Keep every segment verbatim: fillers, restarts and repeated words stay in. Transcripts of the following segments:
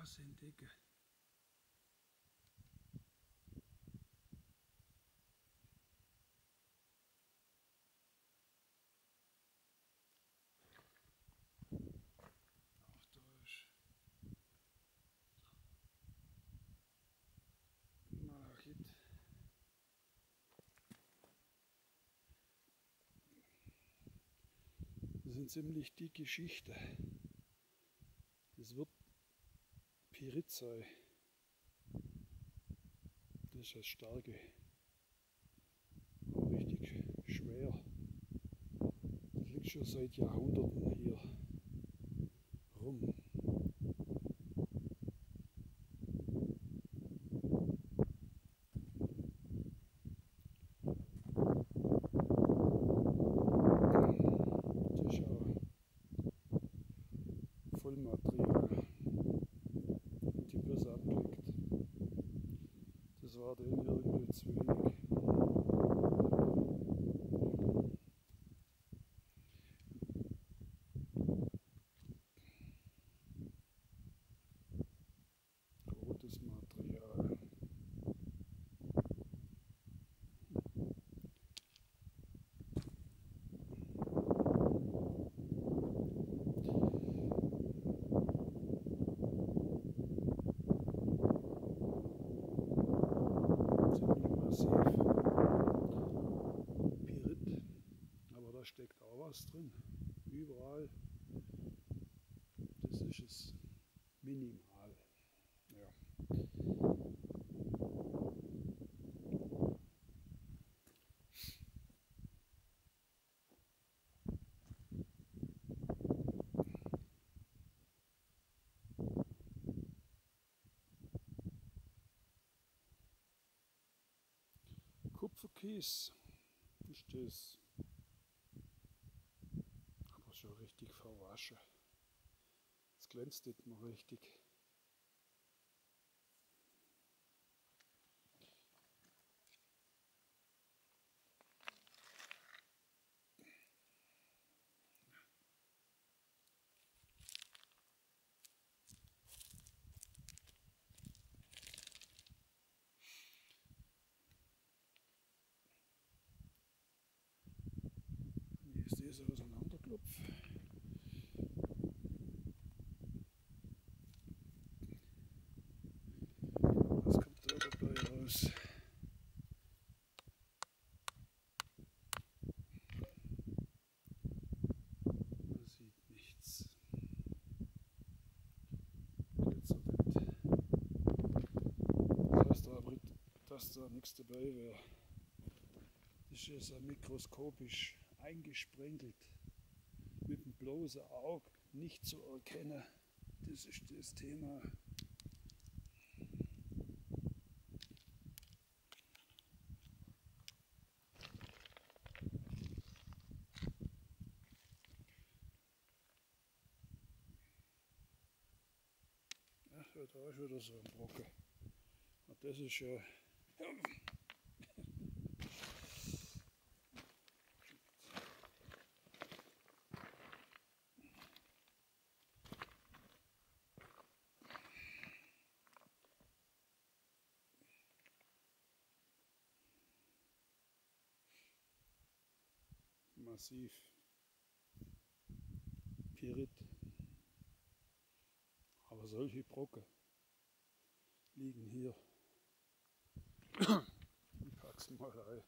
Straße entdecke. Auch da ist Malachit. Das sind ziemlich dicke Schichten. Das wird Pyrit sein. Das ist das Starke. Aber richtig schwer. Das liegt schon seit Jahrhunderten hier rum. Das ist auch Vollmaterial. Und die Börse abgelegt. Das war denen irgendwie zu wenig. Rotes Material. Ziemlich massiv. Pyrit. Aber da steckt auch was drin. Überall. Das ist es. Minimal. Ja. Kupferkies ist das. Aber schon richtig verwaschen. Es glänzt nicht mehr richtig. Wie ist das auseinanderklopft? Was kommt da dabei raus? Man sieht nichts. Glitzert nicht. Das heißt aber, dass da nichts dabei wäre. Das ist jetzt ja mikroskopisch eingesprenkelt. Mit dem bloßen Auge nicht zu erkennen. Das ist das Thema. Ja, da ist wieder so ein Brocken. Und das ist ja. Massiv. Pyrit. Aber solche Brocken liegen hier. Ich pack's mal rein.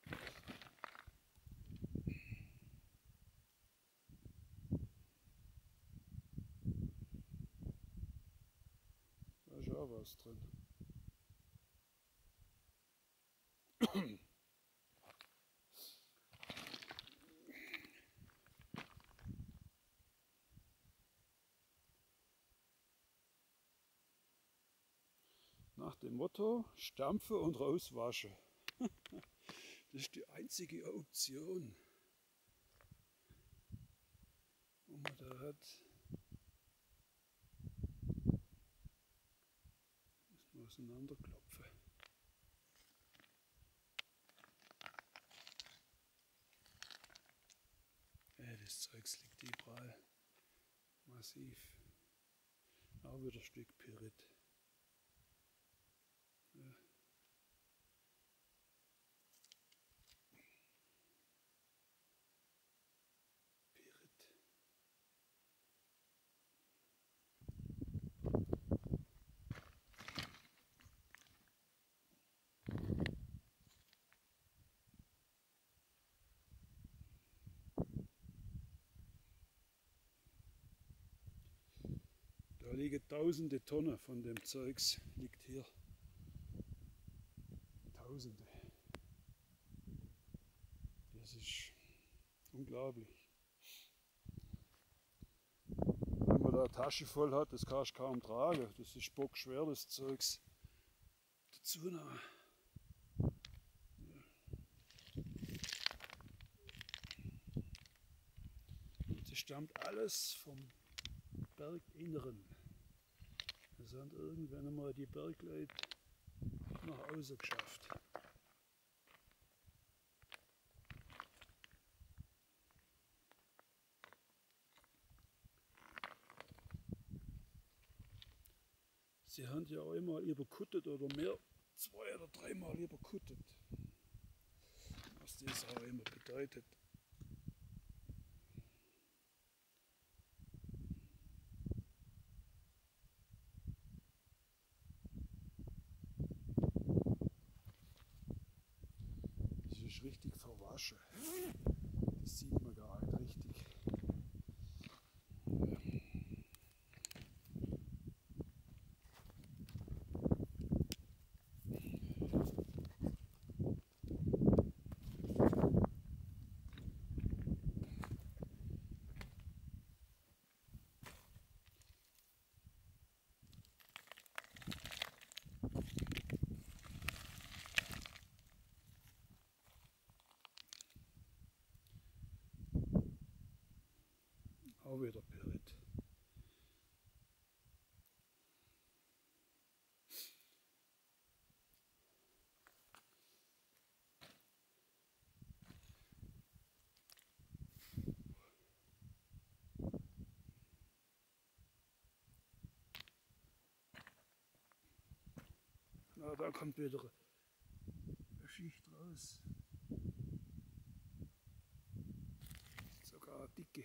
Da ist auch was drin. Nach dem Motto, stampfen und rauswaschen. Das ist die einzige Option, wo man da hat. Müssen wir auseinanderklopfen. Ja, das Zeugs liegt überall. Massiv. Auch wieder ein Stück Pyrit. Ja. Pyrit. Da liegen tausende Tonnen von dem Zeugs, liegt hier. Tausende. Das ist unglaublich. Wenn man da eine Tasche voll hat, das kannst du kaum tragen. Das ist bockschwer, das Zeugs. Dazu noch. Das stammt alles vom Berginneren. Das haben irgendwann einmal die Bergleute nach außen geschafft. Sie haben ja auch immer überkuttet oder mehr, zwei oder dreimal überkuttet. Was das auch immer bedeutet. Das ist richtig verwaschen. Das sieht man gar nicht richtig. Auch wieder Pyrit. Na, da kommt wieder eine Schicht raus. Sogar eine dicke.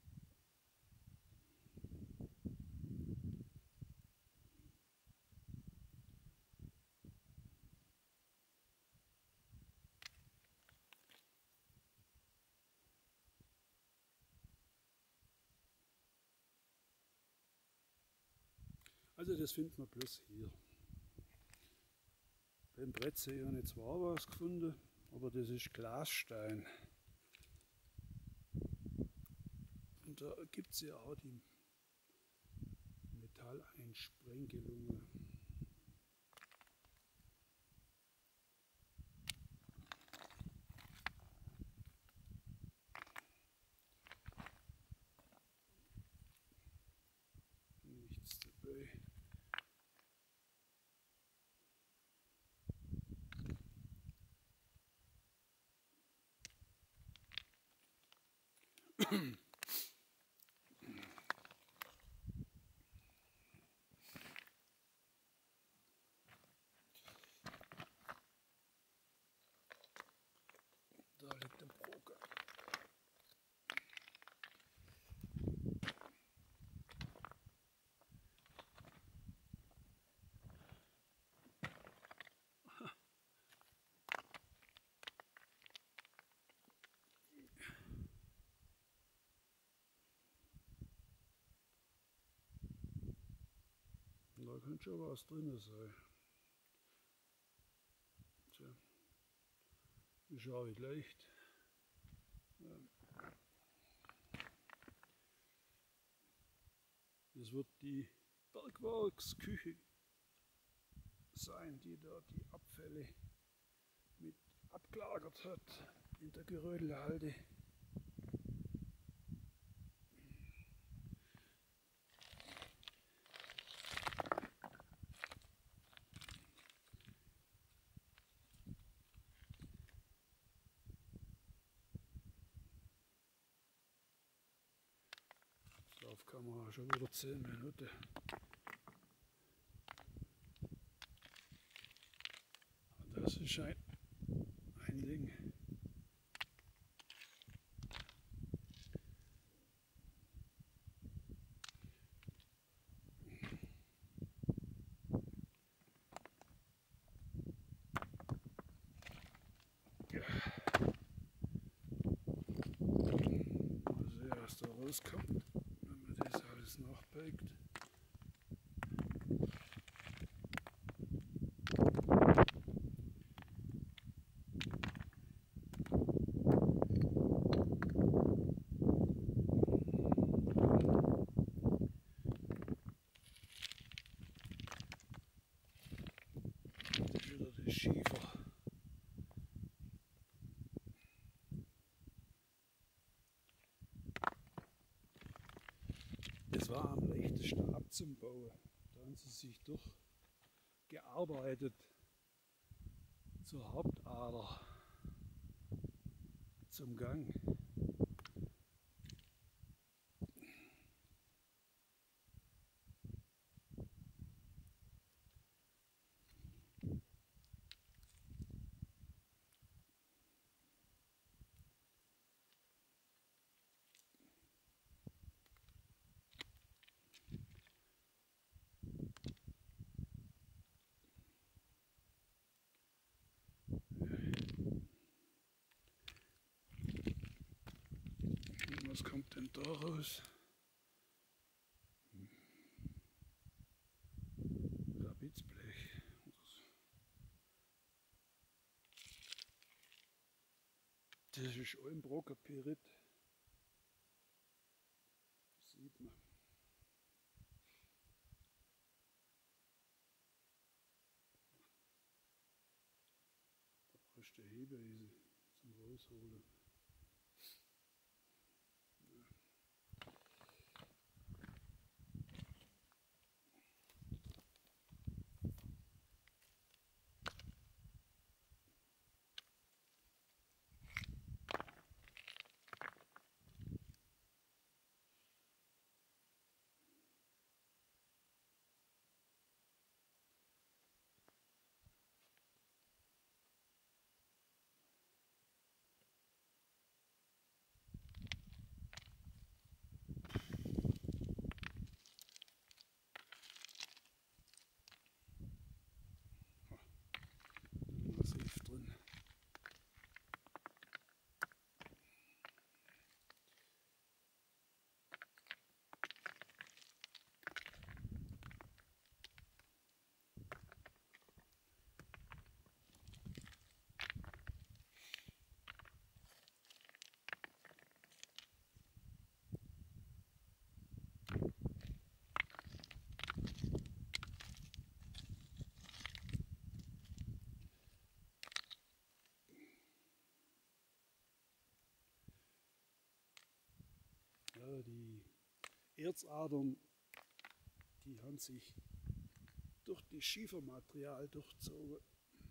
Also das findet man bloß hier. Beim Brettsee habe ich zwar was gefunden, aber das ist Glasstein. Und da gibt es ja auch die Metalleinsprengelungen. Nichts dabei. Da liegt ein Broker. Da könnte schon was drin sein. Tja, ist auch nicht leicht. Das wird die Bergwerksküche sein, die da die Abfälle mit abgelagert hat in der Gerödelhalde. Auf Kamera schon wieder zehn Minuten. ist ein, ein Ding. Da rauskommt, wenn man das alles nachbeigt. Das ist wieder der Schiefer. Das war am leichtesten abzubauen. Da haben sie sich durchgearbeitet zur Hauptader, zum Gang. Was kommt denn da raus? Rabitzblech. Das ist Ollenbrocker Pyrit. Das sieht man. Da brauchst du Hebeise zum Rausholen. Massiv drin. Ja, die Erzadern, die haben sich durch das Schiefermaterial durchzogen.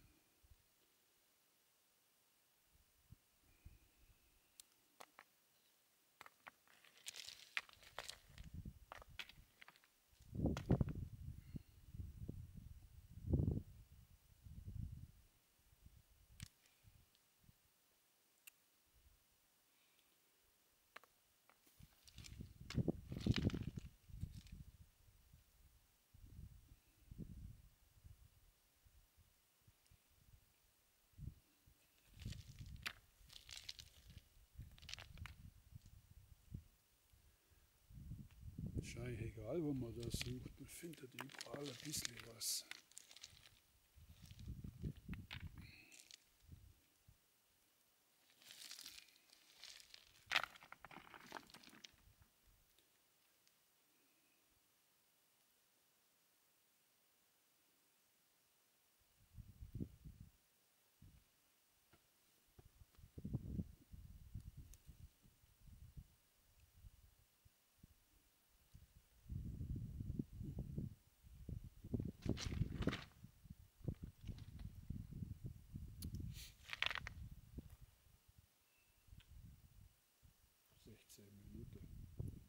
Ist eigentlich egal, wo man das sucht, man findet überall ein bisschen was. sechzehn Minuten.